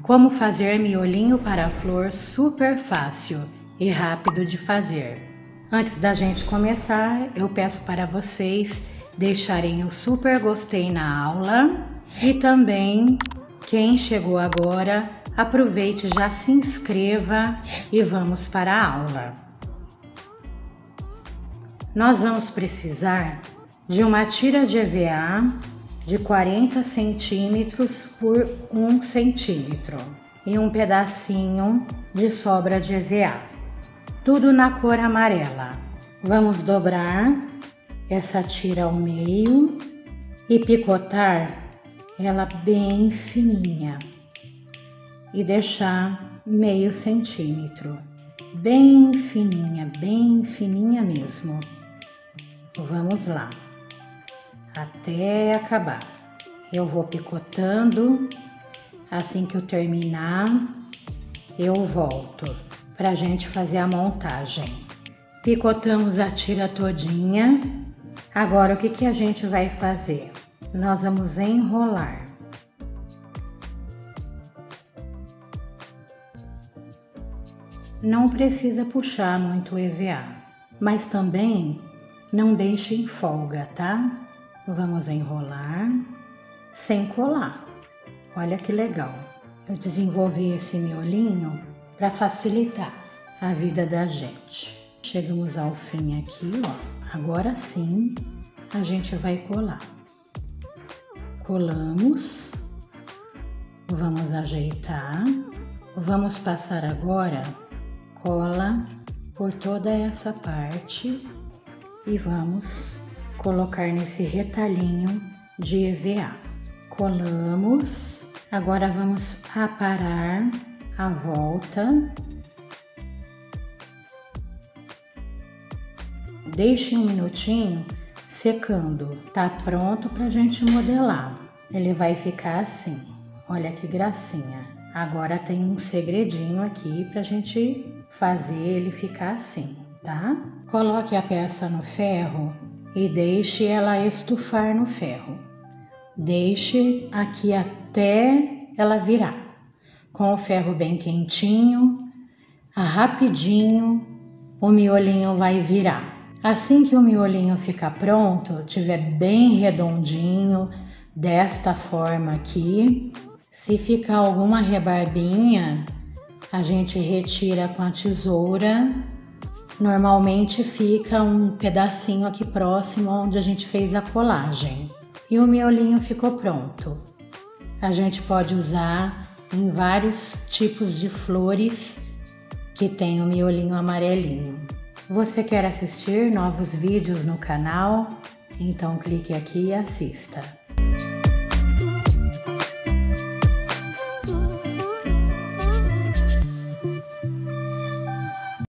Como fazer miolinho para flor super fácil e rápido de fazer. Antes da gente começar, eu peço para vocês deixarem o super gostei na aula e também quem chegou agora, aproveite, já se inscreva e vamos para a aula. Nós vamos precisar de uma tira de EVA de 40 centímetros por 1 centímetro e um pedacinho de sobra de EVA, tudo na cor amarela. Vamos dobrar essa tira ao meio e picotar ela bem fininha e deixar meio centímetro, bem fininha mesmo. Vamos lá. Até acabar. Eu vou picotando, assim que eu terminar, eu volto pra gente fazer a montagem. Picotamos a tira todinha. Agora o que a gente vai fazer? Nós vamos enrolar. Não precisa puxar muito o EVA, mas também não deixe em folga, tá? Vamos enrolar sem colar. Olha que legal. Eu desenvolvi esse miolinho para facilitar a vida da gente. Chegamos ao fim aqui, ó. Agora sim a gente vai colar. Colamos. Vamos ajeitar. Vamos passar agora cola por toda essa parte e vamos colocar nesse retalhinho de EVA. Colamos. Agora vamos aparar a volta. Deixe um minutinho secando. Tá pronto pra gente modelar. Ele vai ficar assim. Olha que gracinha. Agora tem um segredinho aqui pra gente fazer ele ficar assim, tá? Coloque a peça no ferro e deixe ela estufar no ferro. Deixe aqui até ela virar. Com o ferro bem quentinho, rapidinho o miolinho vai virar. Assim que o miolinho ficar pronto, tiver bem redondinho, desta forma aqui, se ficar alguma rebarbinha, a gente retira com a tesoura. Normalmente fica um pedacinho aqui próximo onde a gente fez a colagem. E o miolinho ficou pronto. A gente pode usar em vários tipos de flores que tem o miolinho amarelinho. Você quer assistir novos vídeos no canal? Então clique aqui e assista.